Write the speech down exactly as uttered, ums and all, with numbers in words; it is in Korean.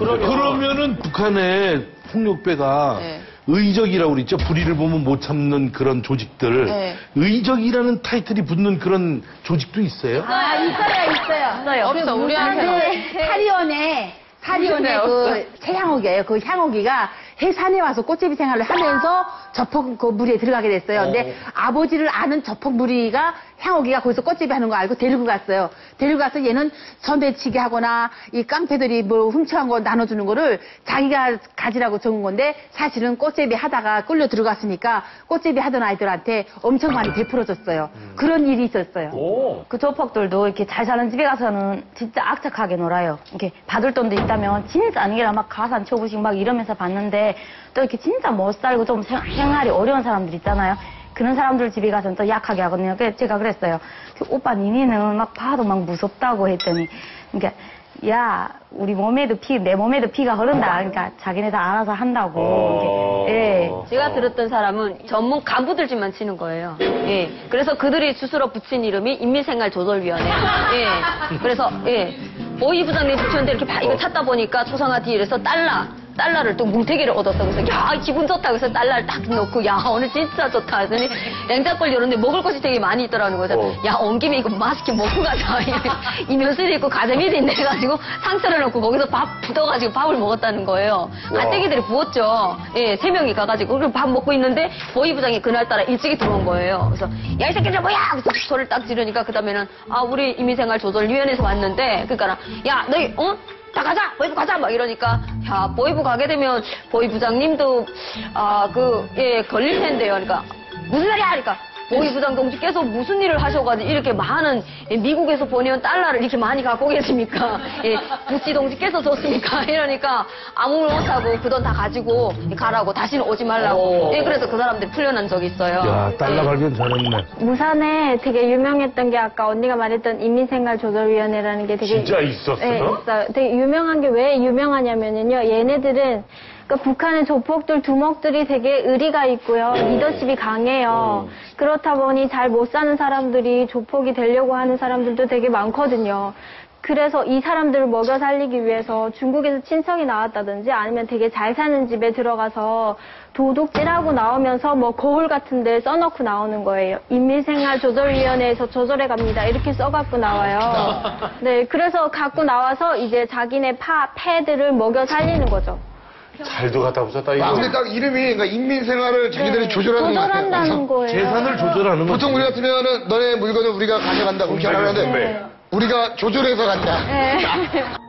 그러면은 북한의 폭력배가 네. 의적이라고 그랬죠. 불의를 보면 못 참는 그런 조직들. 네. 의적이라는 타이틀이 붙는 그런 조직도 있어요? 아, 있어요, 있어요. 없어요. 없어, 우리한테. 그 사리원에, 사리원에 그 최향옥이에요. 그 향옥이가 해산에 와서 꽃제비 생활을 하면서 저폭 그 무리에 들어가게 됐어요. 근데 아버지를 아는 저폭 무리가 향옥이가 거기서 꽃제비 하는 거 알고 데리고 갔어요. 데리고 가서 얘는 선배치기 하거나 이 깡패들이 뭐 훔쳐간 거 나눠주는 거를 자기가 가지라고 적은 건데 사실은 꽃제비 하다가 끌려 들어갔으니까 꽃제비 하던 아이들한테 엄청 많이 베풀어줬어요. 그런 일이 있었어요. 오. 그 조폭들도 이렇게 잘 사는 집에 가서는 진짜 악착하게 놀아요. 이렇게 받을 돈도 있다면 진짜 아니라 막 가산 초부식 막 이러면서 받는데 또 이렇게 진짜 못 살고 좀 생, 생활이 어려운 사람들 있잖아요. 그런 사람들 집에 가서는 또 약하게 하거든요. 그래서 제가 그랬어요. 그 오빠 니네는 막 봐도 막 무섭다고 했더니 그러니까 야 우리 몸에도 피, 내 몸에도 피가 흐른다. 그러니까 자기네 다 알아서 한다고. 어... 예. 제가 들었던 사람은 전문 간부들 집만 치는 거예요. 예. 그래서 그들이 스스로 붙인 이름이 인민생활조절위원회. 예. 그래서 예. 오이 부장님 붙였는데 이렇게 봐, 이거 찾다 보니까 초상화 뒤에서 달러. 달러를 또 뭉태기를 얻었어. 그래서 야 기분 좋다. 그래서 달러를 딱 넣고 야 오늘 진짜 좋다. 그랬더니 냉장고를 열었는데 먹을 것이 되게 많이 있더라는 거죠. 어. 야 온 김에 이거 맛있게 먹고 가자. 이 면술이 있고 가자미도 있네 해가지고 상처를 넣고 거기서 밥 부어가지고 밥을 먹었다는 거예요. 가뜩이들이 부었죠. 예, 세 명이 가가지고 그리고 밥 먹고 있는데 보이 부장이 그날따라 일찍이 들어온 거예요. 그래서 야 이 새끼들 뭐야? 그래서 소리를 딱 지르니까 그 다음에는 아 우리 인민생활조절위원회에서 왔는데 그러니까 야 너희 어? 다 가자! 보이부 가자! 막 이러니까, 야, 보이부 가게 되면, 보이 부장님도, 아, 그, 예, 걸릴 텐데요. 그러니까, 무슨 소리야! 그러니까, 보이 부장 동지께서 무슨 일을 하셔가지고 이렇게 많은, 예, 미국에서 보내온 달러를 이렇게 많이 갖고 계십니까? 예, 부시 동지께서 줬습니까? 이러니까, 아무 말 못하고 그 돈 다 가지고 가라고, 다시는 오지 말라고. 예, 그래서 그 사람들이 풀려난 적이 있어요. 야, 달러 예. 발견 잘했네. 무산에 되게 유명했던 게 아까 언니가 말했던 인민생활조절위원회라는 게 되게 진짜 있었어요? 네, 있어요. 되게 유명한 게 왜 유명하냐면요. 얘네들은 그러니까 북한의 조폭들, 두목들이 되게 의리가 있고요. 리더십이 강해요. 그렇다 보니 잘 못 사는 사람들이 조폭이 되려고 하는 사람들도 되게 많거든요. 그래서 이 사람들을 먹여 살리기 위해서 중국에서 친척이 나왔다든지 아니면 되게 잘 사는 집에 들어가서 도둑질하고 나오면서 뭐 거울 같은 데 써놓고 나오는 거예요. 인민생활조절위원회에서 조절해 갑니다. 이렇게 써갖고 나와요. 네, 그래서 갖고 나와서 이제 자기네 파, 패들을 먹여 살리는 거죠. 잘도 갖다 붙였다, 이거. 아, 근데 딱 이름이 그러니까 인민생활을 자기들이 네, 조절하는 거 같아요. 조절한다는 거예요. 재산을 조절하는 거. 보통 우리 같으면은 너네 물건을 우리가 가져간다 그렇게 하는데 네. 우리가 조절해서 간다. 네.